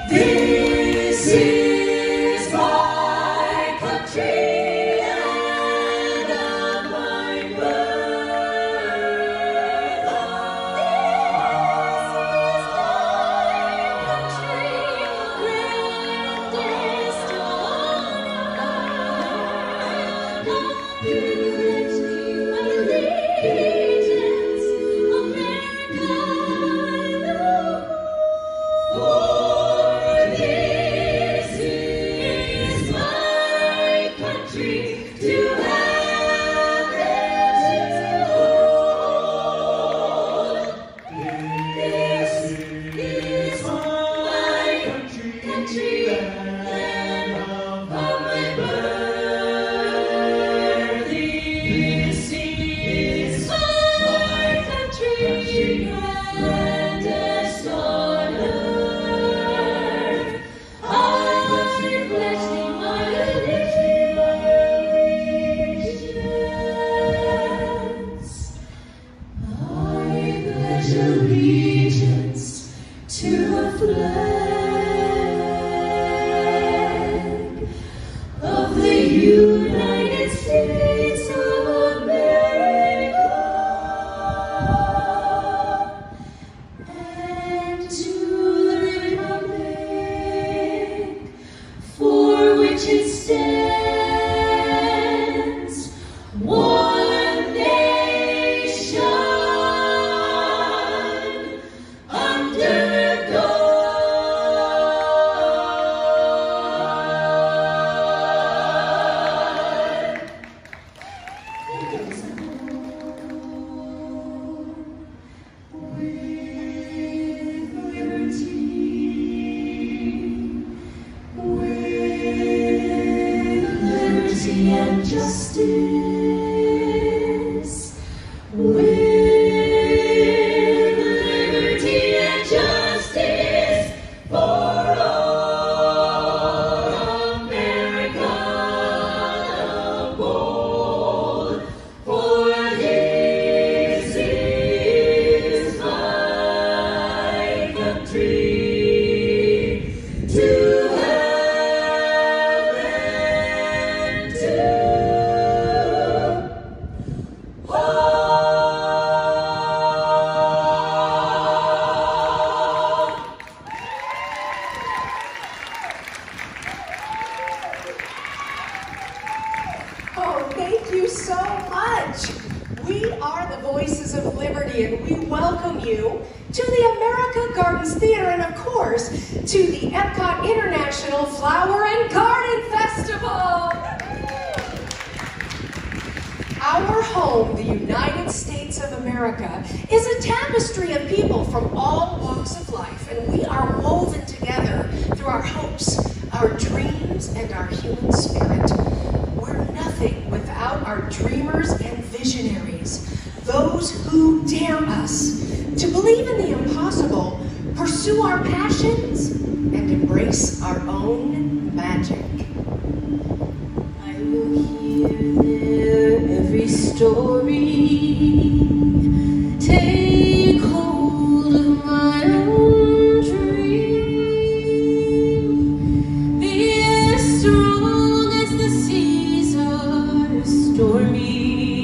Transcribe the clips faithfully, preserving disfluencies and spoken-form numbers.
This is my country, land of my birth. This is my country, grandest on earth. I pledge thee my allegiance, America the For this is my country to have and to hold. This is my country, land of my birth. This is my country, grandest on earth. I pledge thee my allegiance. I pledge allegiance to the flag of the United States of America and to the republic for which it stands, one nation, under God, with liberty and justice, with liberty and justice for all. America the bold, for this is my country to have and to hold. Oh, thank you so much. We are the Voices of Liberty, and we welcome you to the America Gardens Theater, and of course, to the Epcot International Flower and Garden Festival. Our home, the United States of America, is a tapestry of people from all walks of life, and we are woven together through our hopes, our dreams, and our human spirit. We're nothing without our dreamers and visionaries, those who dare us to believe in the impossible, pursue our passions, and embrace our own magic. I will hear their every story, take hold of my own dream, be as strong as the seas are stormy,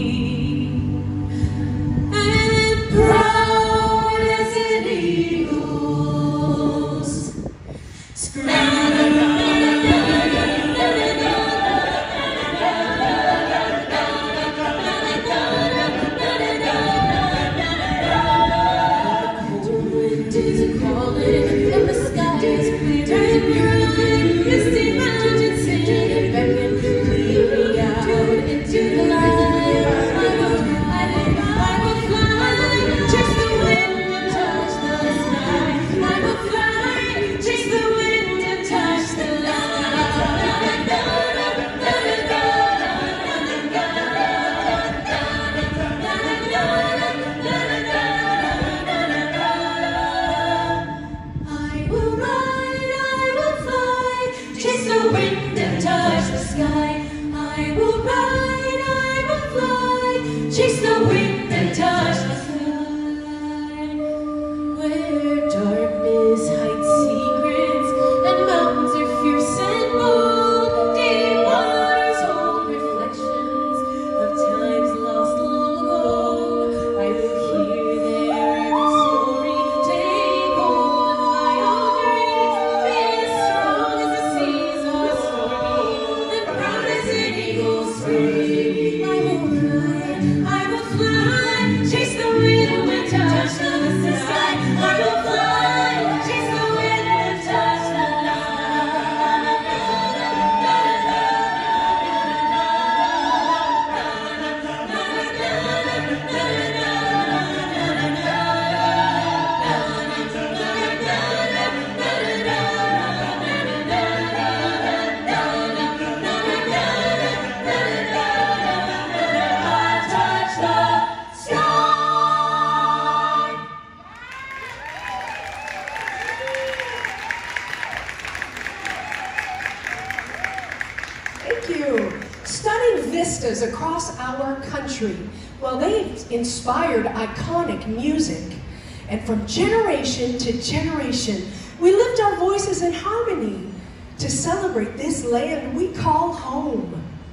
and proud as an eagle's chase the wind and touch the sky. Where darkness hides secrets, vistas across our country. Well, they've inspired iconic music. And from generation to generation, we lift our voices in harmony to celebrate this land we call home.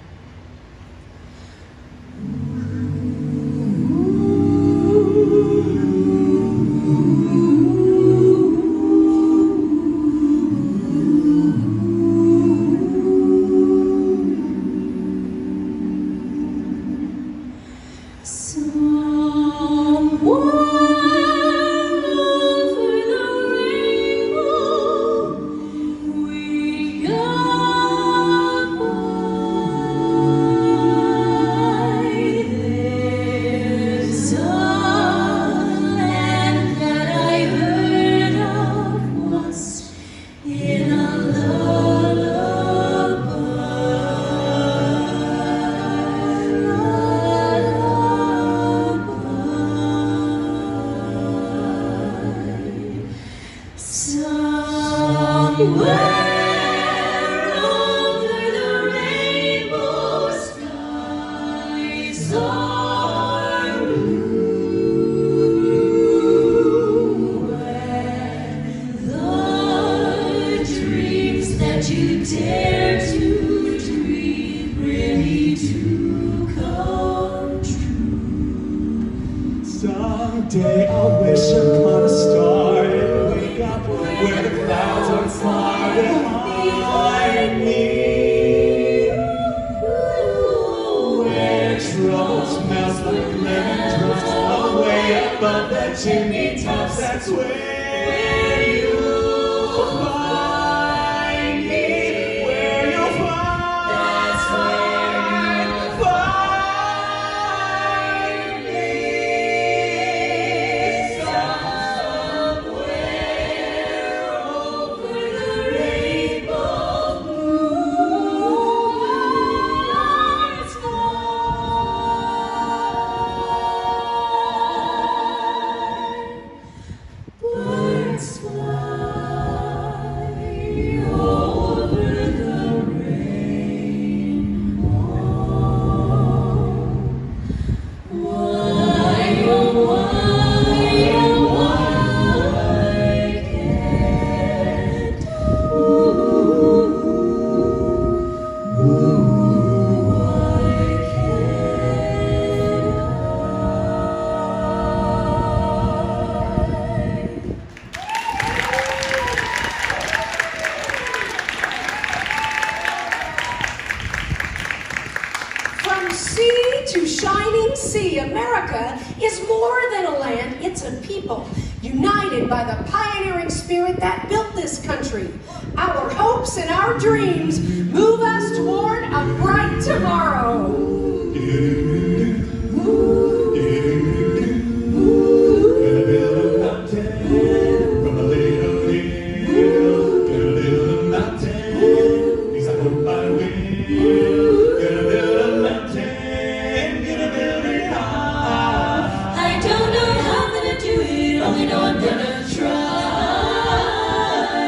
Someday I'll wish upon a star and wake up where the clouds are far behind me, where trouble smells like lemon drops away above the chimney tops. That's where you'll find me, where you'll find. That's where you'll find me. From sea to shining sea, America is more than a land, it's a people, united by the pioneering spirit that built this country. Our hopes and our dreams move us toward a bright tomorrow.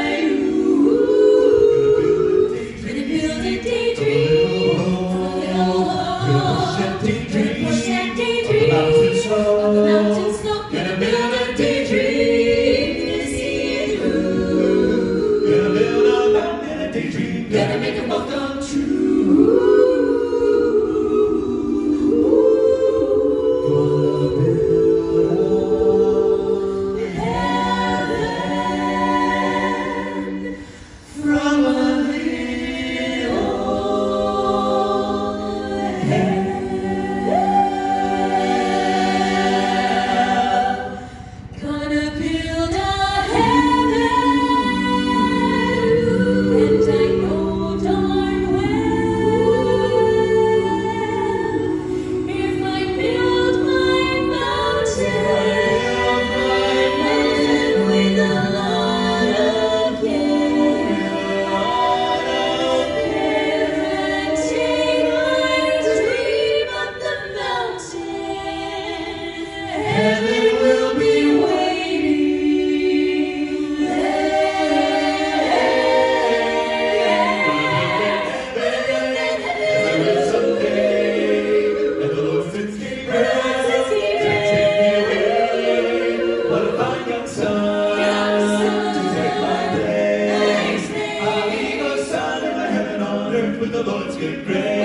Daydream, the Lord's good grace.